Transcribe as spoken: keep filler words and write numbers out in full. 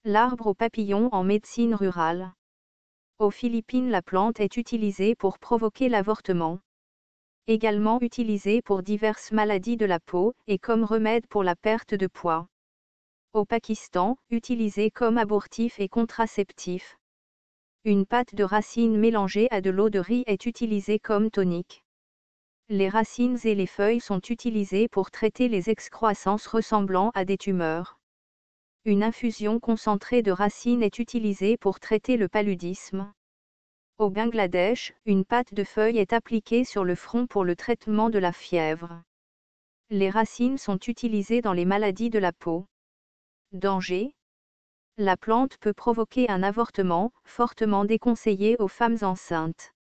L'arbre aux papillons en médecine rurale. Aux Philippines, la plante est utilisée pour provoquer l'avortement. Également utilisée pour diverses maladies de la peau et comme remède pour la perte de poids. Au Pakistan, utilisée comme abortif et contraceptif. Une pâte de racines mélangée à de l'eau de riz est utilisée comme tonique. Les racines et les feuilles sont utilisées pour traiter les excroissances ressemblant à des tumeurs. Une infusion concentrée de racines est utilisée pour traiter le paludisme. Au Bangladesh, une pâte de feuilles est appliquée sur le front pour le traitement de la fièvre. Les racines sont utilisées dans les maladies de la peau. Danger. La plante peut provoquer un avortement, fortement déconseillé aux femmes enceintes.